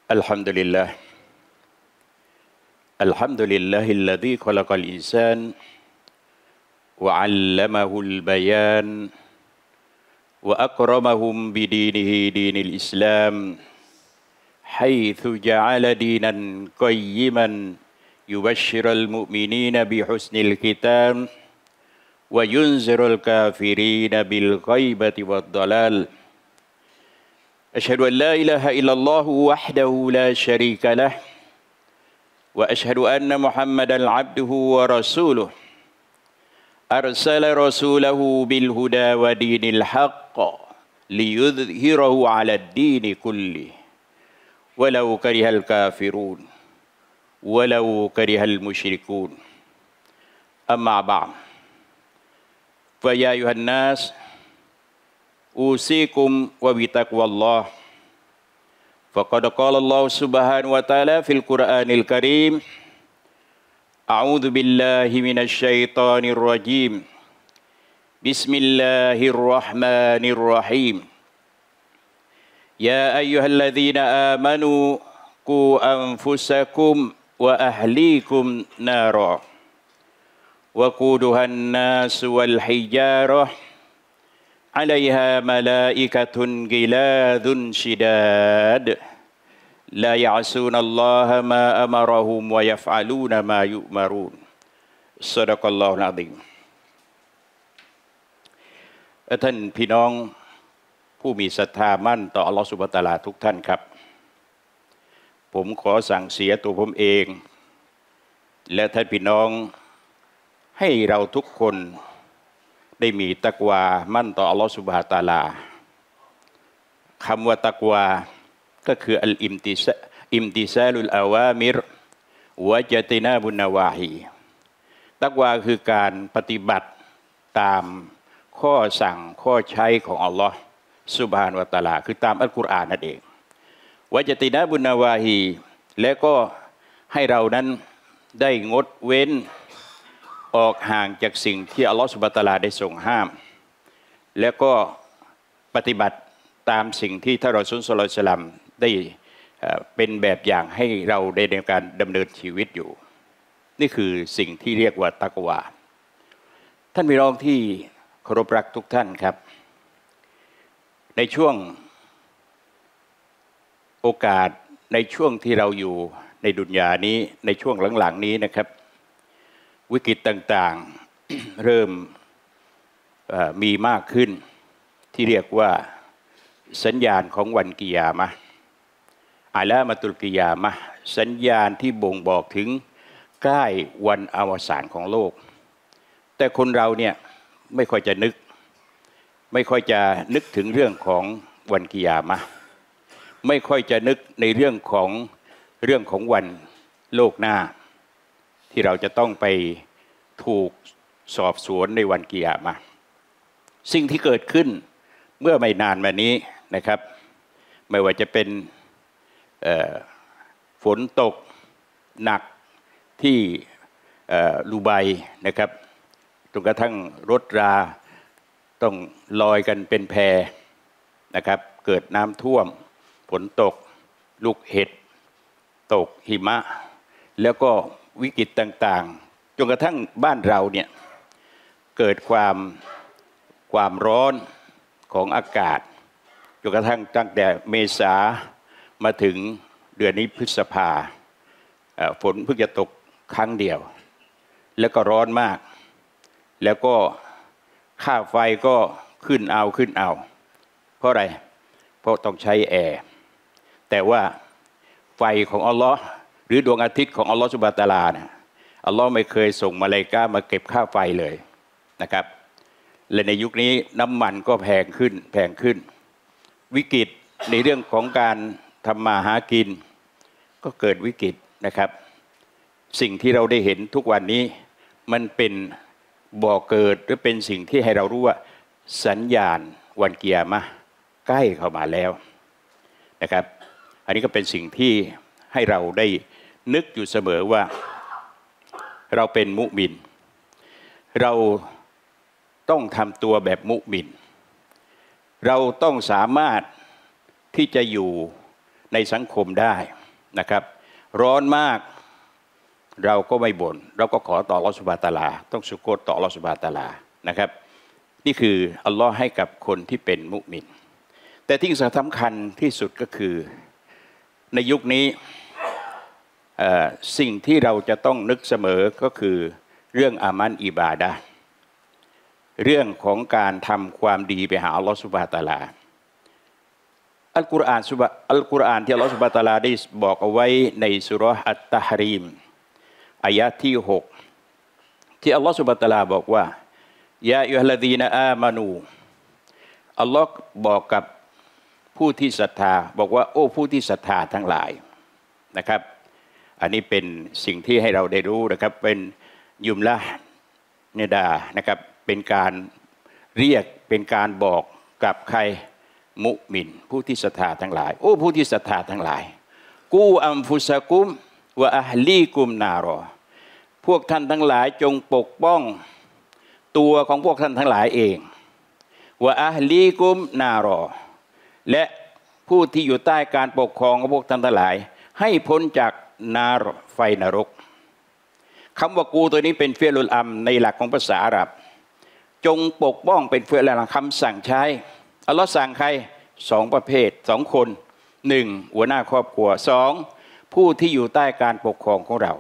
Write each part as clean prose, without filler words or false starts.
الحمد لله الحمد لله الذي خلق الإنسان وعلمه البيان وأكرمهم بدينه دين الإسلام حيث جعل دينا قيما يبشر المؤمنين بحسن الختام وينذر الكافرين بالغيبة والضلال أشهد أن لا إله إلا الله وحده لا شريك له وأشهد أن محمدًا عبده ورسوله أرسل رسوله بالهدى ودين الحق ليظهره على الدين كله ولو كره الكافرون ولو كره المشركون أما بعد فيا أيها الناس أوصيكم وبتقوى الله فقد قال الله سبحانه وتعالى في القرآن الكريم أعوذ بالله من الشيطان الرجيم بسم الله الرحمن الرحيم يا أيها الذين آمنوا قوا أنفسكم وأهليكم نارا وقودها الناس والحجارة عليها ملائكة غلاظ شداد لا يعصون الله ما أمرهم ويفعلون ما يؤمرون صدق الله العظيمท่านพี่น้องผู้มีศรัทธามั่นต่ออัลลอฮฺซุบฮานะฮูวะตะอาลาทุกท่านครับผมขอสั่งเสียตัวผมเองและท่านพี่น้องให้เราทุกคนได้มีตักวามั่นต่ออัลลอฮฺซุบฮานะฮูวะตะอาลาคำว่าตักวาก็คืออัลอิมติซาลุลอาวามิรวะญะตินาบุนนาวาฮีตักวาคือการปฏิบัติตามข้อสั่งข้อใช้ของอัลลอฮฺซุบฮานะฮูวะตะอาลาคือตามอัลกุรอานนั่นเองวะญะตินาบุนนาวาฮีและก็ให้เรานั้นได้งดเว้นออกห่างจากสิ่งที่อัลลอฮฺซุบฮานะฮูวะตะอาลาได้ทรงห้ามแล้วก็ปฏิบัติตามสิ่งที่ท่านรอซูล ศ็อลลัลลอฮุอะลัยฮิวะซัลลัมได้เป็นแบบอย่างให้เราในการดำเนินชีวิตอยู่นี่คือสิ่งที่เรียกว่าตักวาท่านพี่น้องที่เคารพรักทุกท่านครับในช่วงโอกาสในช่วงที่เราอยู่ในดุนยานี้ในช่วงหลังๆนี้นะครับวิกฤตต่างๆ เริ่มมีมากขึ้นที่เรียกว่าสัญญาณของวันกิยามะห์อะลามะตุลกิยามะห์สัญญาณที่บ่งบอกถึงใกล้วันอวสานของโลกแต่คนเราเนี่ยไม่ค่อยจะนึกถึงเรื่องของวันกิยามะห์ไม่ค่อยจะนึกในเรื่องของวันโลกหน้าที่เราจะต้องไปถูกสอบสวนในวันกิยามะห์สิ่งที่เกิดขึ้นเมื่อไม่นานมานี้นะครับไม่ว่าจะเป็นฝนตกหนักที่ดูไบนะครับจนกระทั่งรถราต้องลอยกันเป็นแพนะครับเกิดน้ำท่วมฝนตกลูกเห็บตกหิมะแล้วก็วิกฤตต่างๆจนกระทั่งบ้านเราเนี่ยเกิดความร้อนของอากาศจนกระทั่งตั้งแต่เมษามาถึงเดือนนี้พฤษภาฝนเพิ่งจะตกครั้งเดียวแล้วก็ร้อนมากแล้วก็ค่าไฟก็ขึ้นเอาเพราะอะไรเพราะต้องใช้แอร์แต่ว่าไฟของอัลลอฮ์หรือดวงอาทิตย์ของอัลลอฮ์ซุบฮานะฮูวะตะอาลาเนี่ยอัลลอฮ์ไม่เคยส่งมลาอิกะฮ์มาเก็บค่าไฟเลยนะครับและในยุคนี้น้ำมันก็แพงขึ้นวิกฤตในเรื่องของการทำมาหากินก็เกิดวิกฤตนะครับสิ่งที่เราได้เห็นทุกวันนี้มันเป็นบ่อเกิดหรือเป็นสิ่งที่ให้เรารู้ว่าสัญญาณวันกิยามะห์ใกล้เข้ามาแล้วนะครับอันนี้ก็เป็นสิ่งที่ให้เราได้นึกอยู่เสมอว่าเราเป็นมุมินเราต้องทำตัวแบบมุมินเราต้องสามารถที่จะอยู่ในสังคมได้นะครับร้อนมากเราก็ไม่บ่นเราก็ขอต่ออัลเลาะห์ซุบฮานะฮูวะตะอาลาต้องชุกรต่ออัลเลาะห์ซุบฮานะฮูวะตะอาลานะครับนี่คืออัลลอฮ์ให้กับคนที่เป็นมุมินแต่ที่สำคัญที่สุดก็คือในยุคนี้สิ่งที่เราจะต้องนึกเสมอก็คือเรื่องอามันอิบาดะห์เรื่องของการทำความดีไปหาอัลลอฮ์ซุบฮานะฮูวะตะอาลาอัลกุรอานที่อัลลอฮ์ซุบฮานะฮูวะตะอาลาได้บอกเอาไว้ในซูเราะห์อัตตะฮรีมอายะห์ที่6ที่อัลลอฮ์ซุบฮานะฮูวะตะอาลาบอกว่ายาอัยยูฮัลลซีนะอามานูอัลลอฮ์บอกกับผู้ที่ศรัทธาบอกว่าโอ้ผู้ที่ศรัทธาทั้งหลายนะครับอันนี้เป็นสิ่งที่ให้เราได้รู้นะครับเป็นยุมละเนดานะครับเป็นการเรียกเป็นการบอกกับใครมุมินผู้ที่ศรัทธาทั้งหลายโอ้ผู้ที่ศรัทธาทั้งหลายกูอัมฟุสะกุมวะอะฮลีกุมนารอพวกท่านทั้งหลายจงปกป้องตัวของพวกท่านทั้งหลายเองวะอะฮลีกุมนารอและผู้ที่อยู่ใต้การปกครองของพวกท่านทั้งหลายให้พ้นจากนารไฟนรกคำว่ากูตัวนี้เป็นเฟียลุลอัมในหลักของภาษาอาหรับจงปกป้องเป็นเฟียลุลอัมคำสั่งใช้อัลลอฮ์สั่งใคร2ประเภท2คน1หัวหน้าครอบครัว2ผู้ที่อยู่ใต้การปกครองของเรา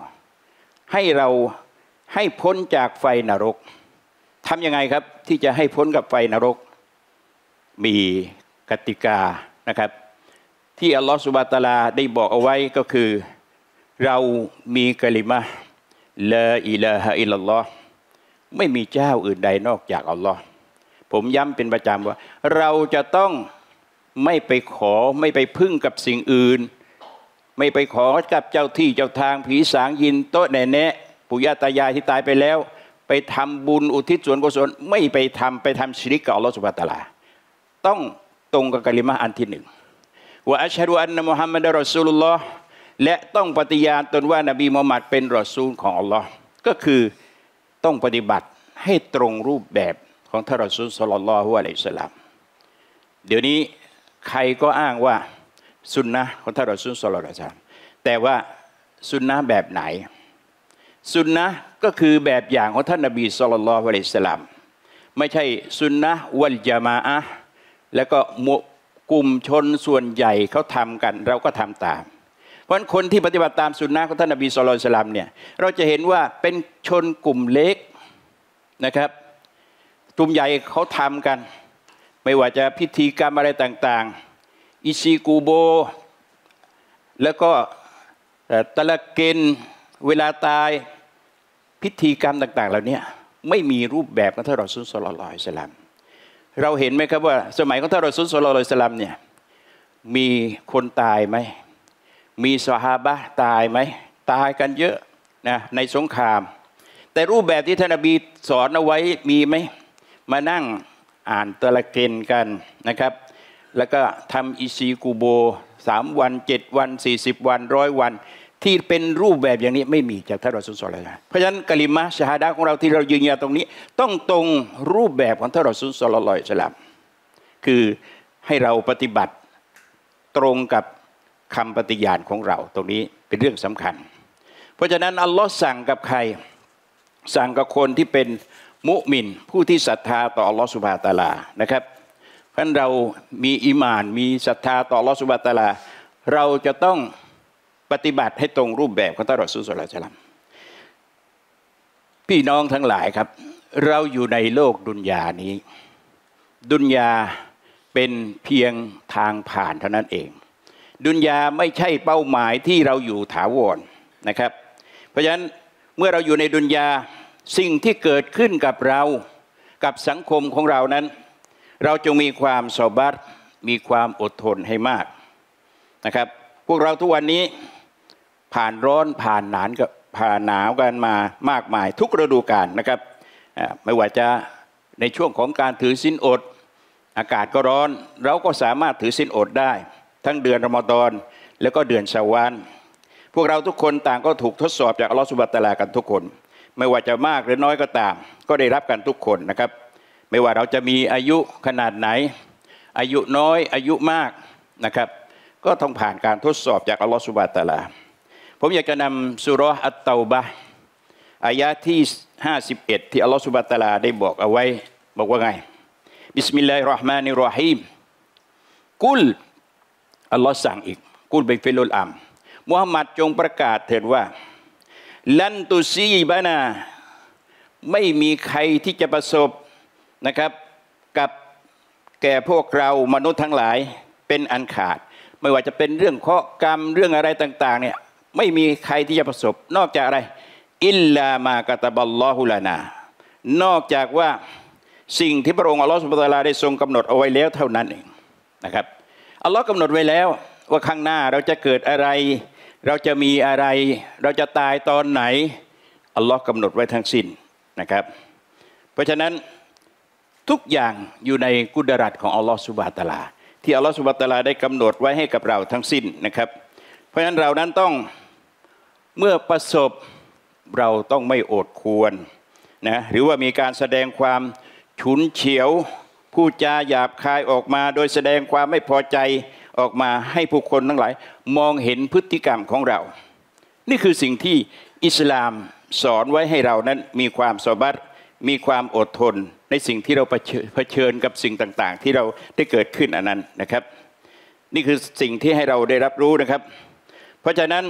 ให้พ้นจากไฟนรกทำยังไงครับที่จะให้พ้นกับไฟนรกมีกติกานะครับที่อัลลอฮฺซุบฮานะฮูวะตะอาลาได้บอกเอาไว้ก็คือเรามีกะลิมะห์ลาอิลาฮะอิลลัลลอฮ์ไม่มีเจ้าอื่นใดนอกจากอัลลอฮ์ผมย้ำเป็นประจำว่าเราจะต้องไม่ไปขอไม่ไปพึ่งกับสิ่งอื่นไม่ไปขอกับเจ้าที่เจ้าทางผีสางยินโต๊ะแน่แนะปู่ย่าตายายที่ตายไปแล้วไปทำบุญอุทิศส่วนกุศลไม่ไปทำชิริกกับอัลลอฮฺซุบฮานะฮูวะตะอาลาต้องตรงกับกะลิมะห์อันที่1ว่าอัชฮะดุอันนะมุฮัมมัดรอซูลุลลอฮ์และต้องปฏิญาณตนว่านบีมุฮัมมัดเป็นรอซูลของอัลลอฮ์ก็คือต้องปฏิบัติให้ตรงรูปแบบของท่านรอซูลศ็อลลัลลอฮุอะลัยฮิวะซัลลัมเดี๋ยวนี้ใครก็อ้างว่าสุนนะของท่านรอซูลศ็อลลัลลอฮุอะลัยฮิวะซัลลัมแต่ว่าสุนนะแบบไหนสุนนะก็คือแบบอย่างของท่านนบีศ็อลลัลลอฮุอะลัยฮิวะซัลลัมไม่ใช่สุนนะวัลญะมาอะห์แล้วก็กลุ่มชนส่วนใหญ่เขาทำกันเราก็ทำตามเพราะคนที่ปฏิบัติตามสุนนะของท่านนบีศ็อลลัลลอฮุอะลัยฮิวะซัลลัมเนี่ยเราจะเห็นว่าเป็นชนกลุ่มเล็กนะครับกลุ่มใหญ่เขาทำกันไม่ว่าจะพิธีกรรมอะไรต่างๆอิชิกูโบแล้วก็ตะละเกนเวลาตายพิธีกรรมต่างๆเหล่านี้ไม่มีรูปแบบของท่านรอซูลศ็อลลัลลอฮุอะลัยฮิวะซัลลัมเราเห็นไหมครับว่าสมัยของท่านรอซูลศ็อลลัลลอฮุอะลัยฮิวะซัลลัมเนี่ยมีคนตายไหมมีซอฮาบะห์ตายไหมตายกันเยอะนะในสงครามแต่รูปแบบที่ท่านนบีสอนเอาไว้มีไหมมานั่งอ่านตะละเกนกันนะครับแล้วก็ทำอิซีกูโบ3 วัน7 วัน40 วัน100 วันที่เป็นรูปแบบอย่างนี้ไม่มีจากท่านรอซูลศ็อลลัลลอฮุอะลัยฮิวะซัลลัมเพราะฉะนั้นกะลิมะห์ชะฮาดะห์ของเราที่เรายืนยันตรงนี้ต้องตรงรูปแบบของท่านรอซูลศ็อลลัลลอฮุอะลัยฮิวะซัลลัมคือให้เราปฏิบัติตรงกับคำปฏิญาณของเราตรงนี้เป็นเรื่องสำคัญเพราะฉะนั้นอัลลอฮ์สั่งกับใครสั่งกับคนที่เป็นมุมินผู้ที่ศรัทธาต่ออัลลอฮ์ซุบฮานะฮูวะตะอาลานะครับเพราะฉะนั้นเรามีอีหม่านมีศรัทธาต่ออัลลอฮ์ซุบฮานะฮูวะตะอาลาเราจะต้องปฏิบัติให้ตรงรูปแบบของท่านรอซูลศ็อลลัลลอฮุอะลัยฮิวะซัลลัมพี่น้องทั้งหลายครับเราอยู่ในโลกดุนยานี้ดุนยาเป็นเพียงทางผ่านเท่านั้นเองดุนยาไม่ใช่เป้าหมายที่เราอยู่ถาวรนะครับเพราะฉะนั้นเมื่อเราอยู่ในดุนยาสิ่งที่เกิดขึ้นกับเรากับสังคมของเรานั้นเราจงมีความซอบัรมีความอดทนให้มากนะครับพวกเราทุกวันนี้ผ่านร้อนผ่านหนาวกันมามากมายทุกฤดูกาลนะครับไม่ว่าจะในช่วงของการถือศีลอดอากาศก็ร้อนเราก็สามารถถือศีลอดได้ทั้งเดือนรอมฎอนแล้วก็เดือนชาวาลพวกเราทุกคนต่างก็ถูกทดสอบจากอัลลอฮฺซุบฮานะฮูวะตะอาลากันทุกคนไม่ว่าจะมากหรือน้อยก็ตามก็ได้รับกันทุกคนนะครับไม่ว่าเราจะมีอายุขนาดไหนอายุน้อยอายุมากนะครับก็ต้องผ่านการทดสอบจากอัลลอฮฺซุบฮานะฮูวะตะอาลาผมอยากจะนำซูเราะห์อัตเตาบะห์อายะที่51ที่อัลลอฮฺซุบฮานะฮูวะตะอาลาได้บอกเอาไว้บอกว่าไงบิสมิลลาฮิรเราะห์มานิรเราะฮีมกุลอัลลอฮ์สั่งอีกกุลเป็นฟิลุลอัมมุฮัมมัดจงประกาศเถิดว่าลันตุซีบะนาไม่มีใครที่จะประสบนะครับกับแก่พวกเรามนุษย์ทั้งหลายเป็นอันขาดไม่ว่าจะเป็นเรื่องเคราะห์กรรมเรื่องอะไรต่างๆเนี่ยไม่มีใครที่จะประสบนอกจากอะไรอิลลามากะตะบัลลอฮุลานานอกจากว่าสิ่งที่พระองค์อัลลอฮฺซุบฮานะฮูวะตะอาลาได้ทรงกำหนดเอาไว้แล้วเท่านั้นเองนะครับอัลลอฮ์กำหนดไว้แล้วว่าข้างหน้าเราจะเกิดอะไรเราจะมีอะไรเราจะตายตอนไหนอัลลอฮ์กำหนดไว้ทั้งสิ้นนะครับเพราะฉะนั้นทุกอย่างอยู่ในกุดรัตของอัลลอฮ์ซุบฮานะฮูวะตะอาลาที่อัลลอฮ์ซุบฮานะฮูวะตะอาลาได้กำหนดไว้ให้กับเราทั้งสิ้นนะครับเพราะฉะนั้นเรานั้นต้องเมื่อประสบเราต้องไม่โอดควรนะหรือว่ามีการแสดงความฉุนเฉียวพูดจาหยาบคายออกมาโดยแสดงความไม่พอใจออกมาให้ผู้คนทั้งหลายมองเห็นพฤติกรรมของเรานี่คือสิ่งที่อิสลามสอนไว้ให้เรานั้นมีความซอบัรมีความอดทนในสิ่งที่เราเผชิญกับสิ่งต่างๆที่เราได้เกิดขึ้นอันนั้นนะครับนี่คือสิ่งที่ให้เราได้รับรู้นะครับเพราะฉะนั้น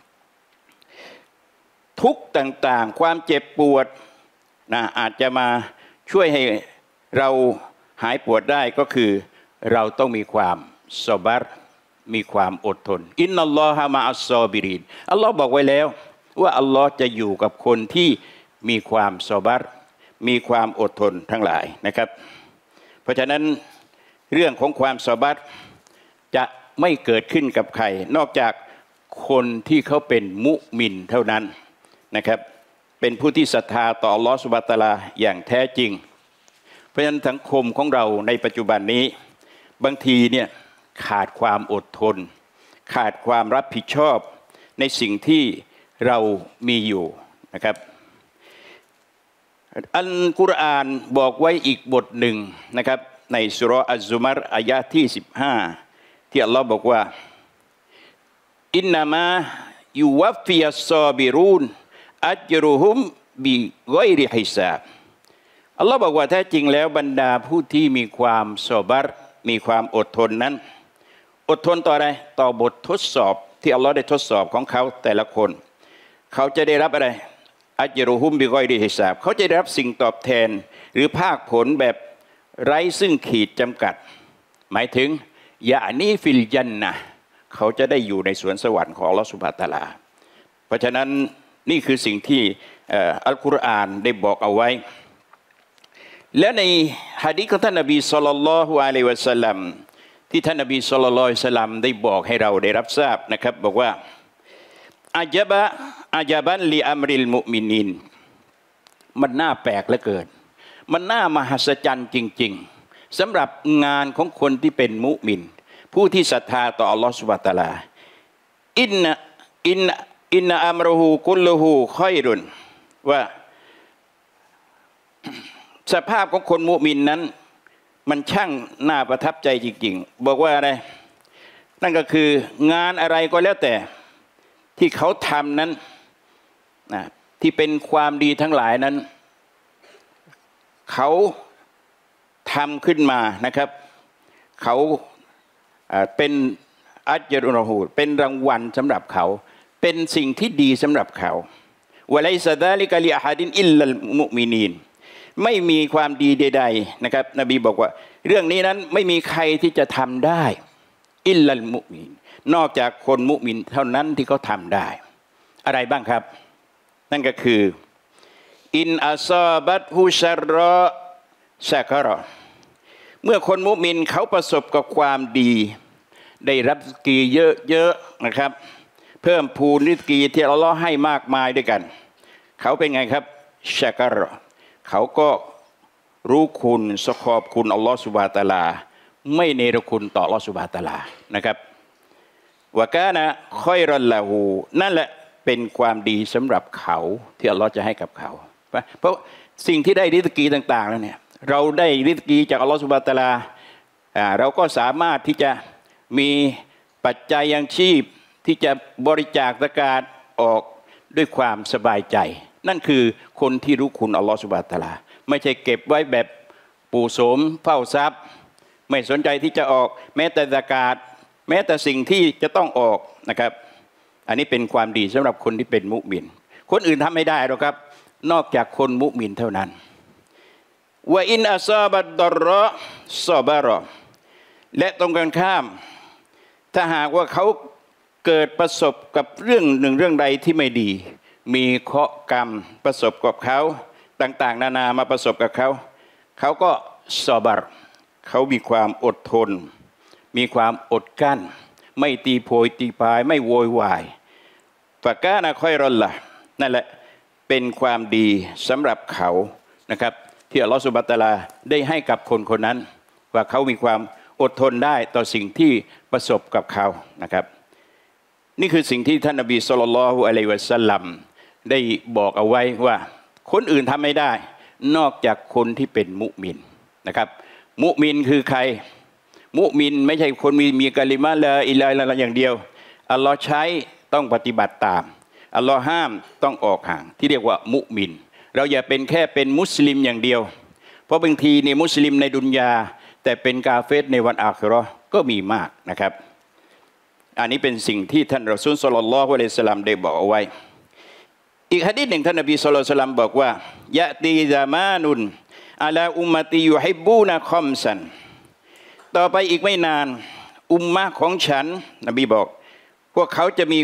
ทุกข์ต่างๆความเจ็บปวดนะอาจจะมาช่วยให้เราหายปวดได้ก็คือเราต้องมีความซอบัรมีความอดทนอินนัลลอฮะมะอัสซอบิรินอัลลอฮ์บอกไว้แล้วว่าอัลลอฮ์จะอยู่กับคนที่มีความซอบัรมีความอดทนทั้งหลายนะครับเพราะฉะนั้นเรื่องของความซอบัรจะไม่เกิดขึ้นกับใครนอกจากคนที่เขาเป็นมุมินเท่านั้นนะครับเป็นผู้ที่ศรัทธาต่ออัลลอฮฺซุบฮานะฮูวะตะอาลาอย่างแท้จริงเพราะฉะนั้นสังคมของเราในปัจจุบันนี้บางทีเนี่ยขาดความอดทนขาดความรับผิดชอบในสิ่งที่เรามีอยู่นะครับอัลกุรอานบอกไว้อีกบทหนึ่งนะครับในซูเราะห์อัซซุมัรอายะที่15ที่อัลลอฮ์บอกว่าอินนามะยูวัฟฟิยัสซอบิรูนอัจรุฮุมบิฆอยริฮิซาบอัลลอฮ์บอกว่าแท้จริงแล้วบรรดาผู้ที่มีความซอบัรมีความอดทนนั้นอดทนต่ออะไรต่อบททดสอบที่อัลลอฮ์ได้ทดสอบของเขาแต่ละคนเขาจะได้รับอะไรอัจรุฮุมบิฆอยริฮิซาบเขาจะได้รับสิ่งตอบแทนหรือภาคผลแบบไร้ซึ่งขีดจำกัดหมายถึงยะนีฟิลญันนะห์เขาจะได้อยู่ในสวนสวรรค์ของอัลลอฮ์ซุบฮานะฮูวะตะอาลาเพราะฉะนั้นนี่คือสิ่งที่อัลกุรอานได้บอกเอาไว้และในหะดีษของท่านนบีศ็อลลัลลอฮุอะลัยฮิวะซัลลัมที่ท่านนบีศ็อลลัลลอฮุอะลัยฮิวะซัลลัมได้บอกให้เราได้รับทราบนะครับบอกว่าอาญะบันลิอัมริลมุมินีนมันน่าแปลกเหลือเกินมันน่ามหัศจรรย์จริงๆสำหรับงานของคนที่เป็นมุมินผู้ที่ศรัทธาต่ออัลลอฮฺซุบฮานะฮูวะตะอาลาอินนะอัมรุฮูกุลลุฮูคอยรุนว่าสภาพของคนมุมินนั้นมันช่างน่าประทับใจจริงๆบอกว่าอะไรนั่นก็คืองานอะไรก็แล้วแต่ที่เขาทำนั้นนะที่เป็นความดีทั้งหลายนั้นเขาทำขึ้นมานะครับเขาเป็นอัจรุฮูเป็นรางวัลสำหรับเขาเป็นสิ่งที่ดีสำหรับเขาวะไลซะซาลิกะลิอะฮัดินอิลลัลมุมินีนไม่มีความดีใดๆนะครับนบีบอกว่าเรื่องนี้นั้นไม่มีใครที่จะทำได้อิลลัลมุมินนอกจากคนมุมินเท่านั้นที่เขาทำได้อะไรบ้างครับนั่นก็คืออินอัซอบัตฮุชัรรอซะกะรอเมื่อคนมุมินเขาประสบกับความดีได้รับริสกีเยอะๆนะครับเพิ่มพูนริสกีที่อัลเลาะห์ให้มากมายด้วยกันเขาเป็นไงครับชะกะรอเขาก็รู้คุณขอบคุณอัลลอฮฺซุบฮานะฮูวะตะอาลาไม่เนรคุณต่ออัลลอฮฺซุบฮานะฮูวะตะอาลานะครับวะกานะคอยรัลละหูนั่นแหละเป็นความดีสำหรับเขาที่อัลลอฮฺจะให้กับเขาเพราะสิ่งที่ได้ริสกีต่างๆแล้วเนี่ยเราได้ริสกีจากอัลลอฮฺซุบฮานะฮูวะตะอาลาเราก็สามารถที่จะมีปัจจัยยังชีพที่จะบริจาคซะกาตออกด้วยความสบายใจนั่นคือคนที่รู้คุณอัลลอฮฺซุบฮานะฮูวะตะอาลาไม่ใช่เก็บไว้แบบปู่โสมเฝ้าทรัพย์ไม่สนใจที่จะออกแม้แต่ซะกาตแม้แต่สิ่งที่จะต้องออกนะครับอันนี้เป็นความดีสำหรับคนที่เป็นมุมินคนอื่นทำไม่ได้หรอกครับนอกจากคนมุมินเท่านั้นว่าอินอัซาบัดดอรอซอบารอและตรงกันข้ามถ้าหากว่าเขาเกิดประสบกับเรื่องหนึ่งเรื่องใดที่ไม่ดีมีเคราะห์กรรมประสบกับเขาต่างๆนานามาประสบกับเขาเขาก็ซอบารเขามีความอดทนมีความอดกั้นไม่ตีโพยตีพายไม่โวยวายฟะกานะคอยรอลละนั่นแหละเป็นความดีสำหรับเขานะครับที่อัลลอฮฺซุบฮานะฮูวะตะอาลาได้ให้กับคนคนนั้นว่าเขามีความอดทนได้ต่อสิ่งที่ประสบกับเขานะครับนี่คือสิ่งที่ท่านนบีศ็อลลัลลอฮุอะลัยฮิวะซัลลัมได้บอกเอาไว้ว่าคนอื่นทำไม่ได้นอกจากคนที่เป็นมุมินนะครับมุมินคือใครมุมินไม่ใช่คนมีกะลิมะฮ์ลาอิลาฮะอิลลัลลอฮ์อย่างเดียวอัลลอฮ์ใช้ต้องปฏิบัติตามอัลลอฮ์ห้ามต้องออกห่างที่เรียกว่ามุมินเราอย่าเป็นแค่เป็นมุสลิมอย่างเดียวเพราะบางทีเนี่ยมุสลิมในดุนยาแต่เป็นกาเฟรในวันอาคิเราะห์ก็มีมากนะครับอันนี้เป็นสิ่งที่ท่านรอซูลศ็อลลัลลอฮุอะลัยฮิวะซัลลัมได้บอกเอาไว้อีกหะดีษหนึ่งท่านนบีศ็อลลัลลอฮุอะลัยฮิวะซัลลัมบอกว่ายะตีซะมานุนอะลาอุมมะติยุฮิบบูนะคอมซันต่อไปอีกไม่นานอุมมะของฉันนบีบอกพวกเขาจะมี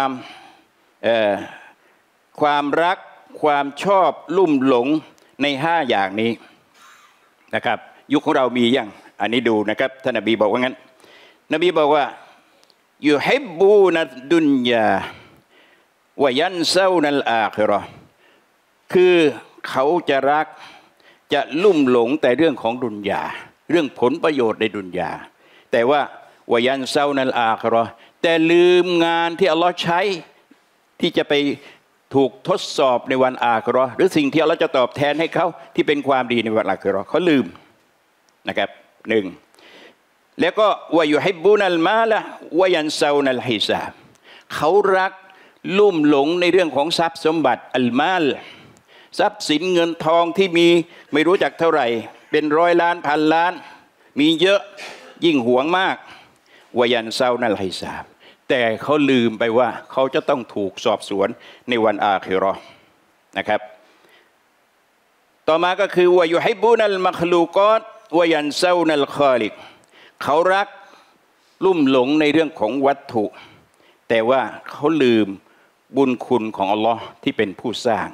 ความรักความชอบลุ่มหลงใน5อย่างนี้นะครับยุคของเรามียังอันนี้ดูนะครับท่านนบีบอกว่างั้นนบีบอกว่ายุฮิบบูนัดดุนยาวะยันซานัลอาคิเราะห์คือเขาจะรักจะลุ่มหลงแต่เรื่องของดุนยาเรื่องผลประโยชน์ในดุนยาแต่ว่าวะยันซานัลอาคิเราะห์แต่ลืมงานที่อัลลอฮ์ใช้ที่จะไปถูกทดสอบในวันอาคิเราะห์หรือสิ่งที่อัลลอฮ์จะตอบแทนให้เขาที่เป็นความดีในวันอาคิเราะห์เขาลืมนะครับหนึ่งแล้วก็วะยุฮิบบูนัลมาละวะยันซานัลฮิซาบเขารักลุ่มหลงในเรื่องของทรัพย์สมบัติอัลมาลทรัพย์สินเงินทองที่มีไม่รู้จักเท่าไหร่เป็น100 ล้านพันล้านมีเยอะยิ่งหวงมากวะยันซานัลฮิซาบแต่เขาลืมไปว่าเขาจะต้องถูกสอบสวนในวันอาคิเราะห์นะครับต่อมาก็คือวะยุฮิบบูนัลมัคลูกอตวะยันซานัลคอลิกเขารักลุ่มหลงในเรื่องของวัตถุแต่ว่าเขาลืมบุญคุณของอัลลอฮ์ที่เป็นผู้สร้าง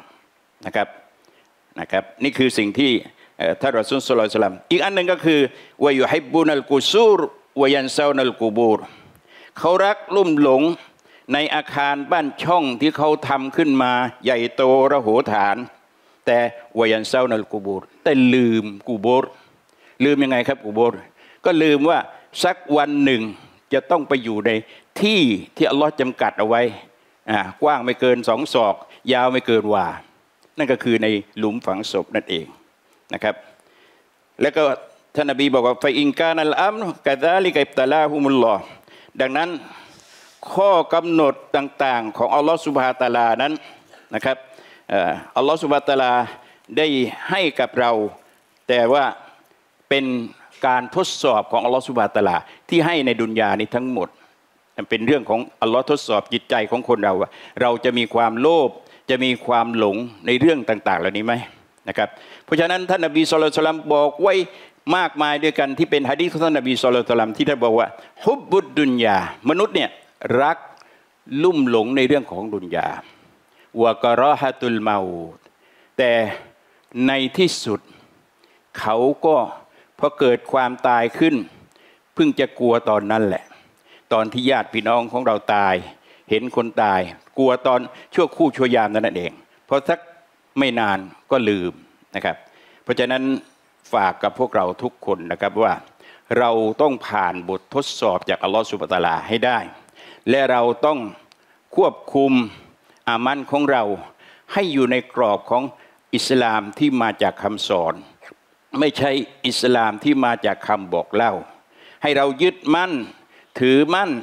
นะครับนี่คือสิ่งที่ท่านรอซูลศ็อลลัลลอฮุอะลัยฮิวะซัลลัมอีกอันหนึ่งก็คือวะยุฮิบบูนัลกุซูรวะยันซานัลกูบูรเขารักลุ่มหลงในอาคารบ้านช่องที่เขาทำขึ้นมาใหญ่โตระโหฐานแต่วะยันซานัลกูบูรแต่ลืมกูบูรลืมยังไงครับกูบูรก็ลืมว่าสักวันหนึ่งจะต้องไปอยู่ในที่ที่อัลลอฮ์จำกัดเอาไว้กว้างไม่เกิน2 ศอกยาวไม่เกินวานั่นก็คือในหลุมฝังศพนั่นเองนะครับแล้วก็ท่านนบีบอกว่าฟะอินกานัลอัมรุกะซาลิกะอิบตะลาฮุมุลลอฮ์ดังนั้นข้อกำหนดต่างๆของอัลลอฮ์ซุบฮานะฮูวะตะอาลานั้นนะครับอัลลอฮ์ซุบฮานะฮูวะตะอาลาได้ให้กับเราแต่ว่าเป็นการทดสอบของอัลลอฮฺซุบฮานะฮูวะตะอาลาที่ให้ในดุนยานี้ทั้งหมดเป็นเรื่องของอัลลอฮ์ทดสอบจิตใจของคนเราว่าเราจะมีความโลภจะมีความหลงในเรื่องต่างๆเหล่านี้ไหมนะครับเพราะฉะนั้นท่านนบีศ็อลลัลลอฮุอะลัยฮิวะซัลลัมบอกไว้มากมายด้วยกันที่เป็นหะดีษของท่านนบีศ็อลลัลลอฮุอะลัยฮิวะซัลลัมที่ท่านบอกว่าฮุบบุดดุนยามนุษย์เนี่ยรักลุ่มหลงในเรื่องของดุนยาวะกะรอฮะตุลเมาตแต่ในที่สุดเขาก็พอเกิดความตายขึ้นเพิ่งจะกลัวตอนนั้นแหละตอนที่ญาติพี่น้องของเราตายเห็นคนตายกลัวตอนชั่วคู่ชั่วยามนั่นเองพอสักไม่นานก็ลืมนะครับเพราะฉะนั้นฝากกับพวกเราทุกคนนะครับว่าเราต้องผ่านบททดสอบจากอัลลอฮฺซุบฮานะฮูวะตะอาลาให้ได้และเราต้องควบคุมอามันของเราให้อยู่ในกรอบของอิสลามที่มาจากคำสอนไม่ใช่อิสลามที่มาจากคำบอกเล่าให้เรายึดมั่นถือมั่น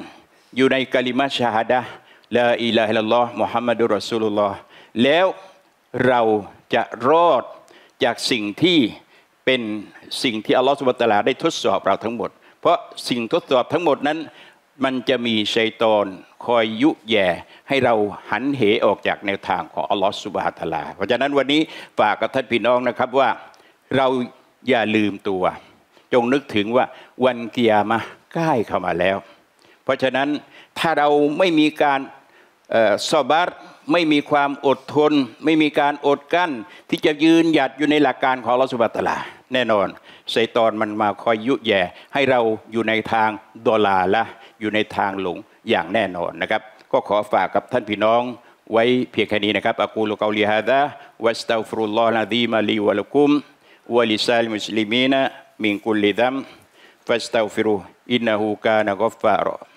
อยู่ในกะลิมะชาฮาดะห์ลาอิลาฮะอิลลัลลอฮ์มุฮัมมัดุรรอซูลุลลอฮ์แล้วเราจะรอดจากสิ่งที่เป็นสิ่งที่อัลลอฮฺซุบฮานะฮูวะตะอาลาได้ทดสอบเราทั้งหมดเพราะสิ่งทดสอบทั้งหมดนั้นมันจะมีชัยฏอนคอยยุแย่ให้เราหันเหออกจากแนวทางของอัลลอฮฺซุบฮานะฮูวะตะอาลาเพราะฉะนั้นวันนี้ฝากกับท่านพี่น้องนะครับว่าเราอย่าลืมตัวจงนึกถึงว่าวันกิยามะห์ใกล้เข้ามาแล้วเพราะฉะนั้นถ้าเราไม่มีการซอบัรไม่มีความอดทนไม่มีการอดกั้นที่จะยืนหยัดอยู่ในหลักการของอัลเลาะห์ซุบฮานะฮูวะตะอาลาแน่นอนชัยฏอนมันมาคอยยุแย่ให้เราอยู่ในทางดอลาละอยู่ในทางหลงอย่างแน่นอนนะครับก็ขอฝากกับท่านพี่น้องไว้เพียงแค่นี้นะครับอะกูลุกอลิฮาซาวัสตัฆฟิรุลลอฮะอะซีมะลีวะละกุมวะลิซาลิลมุสลิมีนมินกุลลิซัมฟัสตัฆฟิรุอินนะฮูกานะฆอฟฟารอ